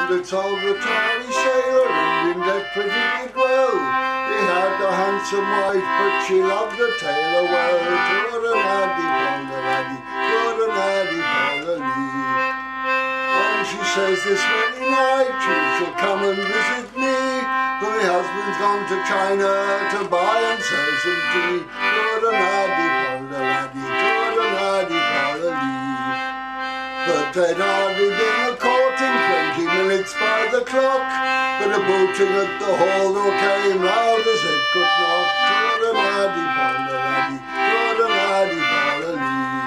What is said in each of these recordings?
it's old retired sailor and in debt pretty did well. He had a handsome wife but she loved the tailor well. Toranaddy Polderladdy, Toranaddy Polderlee. And she says this very night she shall come and visit me, for my husband's gone to China to buy and sell some tea. Toranaddy Polderladdy, Toranaddy Polderlee. But they'd hardly been a courting 20 minutes by the clock, but a booting at the hall door came loud as it could knock. Toranaddy Polderladdy, Toranaddy Polderlee.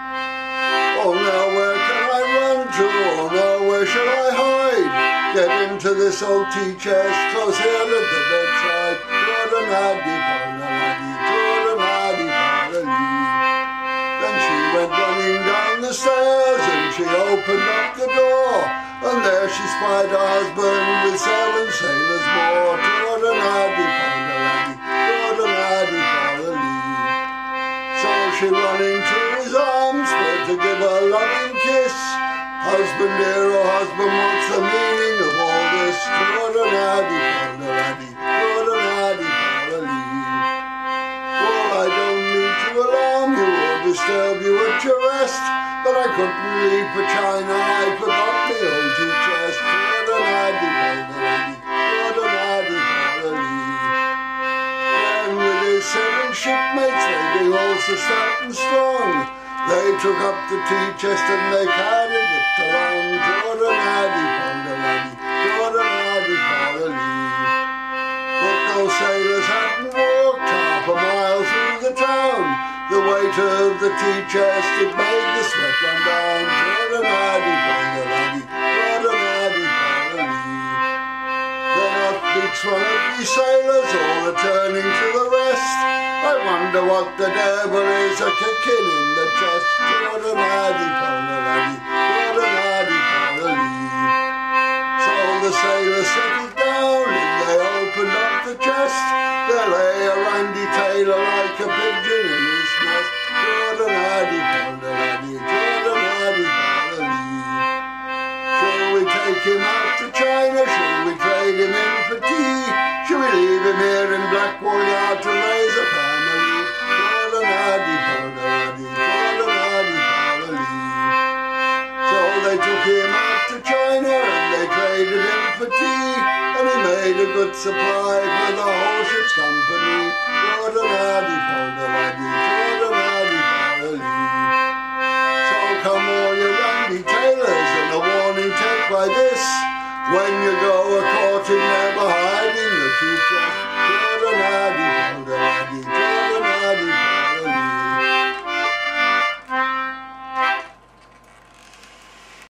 Oh now where can I run to, oh now where shall I hide? Get into this old tea chest close here at the bedside. Toranaddy Polderladdy, Toranaddy Polderlee. Then she went running down the stairs and she opened up the door, and there she spied her husband with 7 sailors more. Toranaddy Polderladdy, Toranaddy Polderlee. So she ran into his arms for to give a loving kiss. Husband dear, oh husband, what's the meaning of all this? Toranaddy Polderladdy, Toranaddy Polderlee. Well, I don't mean to alarm you or disturb you at your rest, but I couldn't leave for China, I forgot me old tea chest. Toranaddy Polderladdy, Toranaddy Polderlee. Then with his 7 shipmates they being also stout and strong, they took up the tea chest and they carried it along. Toranaddy Polderladdy, Toranaddy Polderlee. But those sailors hadn't walked half a mile through the town, the weight of the tea chest had made the sweat run down. Toranaddy Polderladdy, Toranaddy Polderlee. Then up beats one of these sailors, all returning to the rest. I wonder what the devil is a-kicking in the chest. Toranaddy Polderladdy, Toranaddy Polderlee. So the sailors settled down and they opened up the chest. There lay a randy tailor like a pigeon in his nest. Toranaddy Polderladdy, Toranaddy Polderlee. Shall we take him out to China? Shall we trade him in for tea? Shall we leave him here in Blackwall Yard to raise a family? Toranaddy Polderladdy, Toranaddy Polderlee. So they took him out to China and they traded him for tea, and he made a good supply for the whole ship's company. Toranaddy Polderladdy, Toranaddy Polderlee. So come all you randy tailors, and a warning take by this: when you go a-courting, never hiding the tea chest.